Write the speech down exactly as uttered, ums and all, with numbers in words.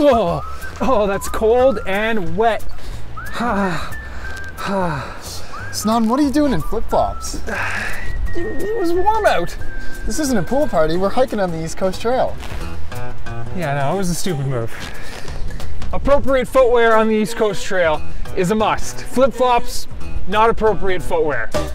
Oh, oh, that's cold and wet. Snoddon, what are you doing in flip-flops? It, it was warm out. This isn't a pool party, we're hiking on the East Coast Trail. Yeah, no, it was a stupid move. Appropriate footwear on the East Coast Trail is a must. Flip-flops, not appropriate footwear.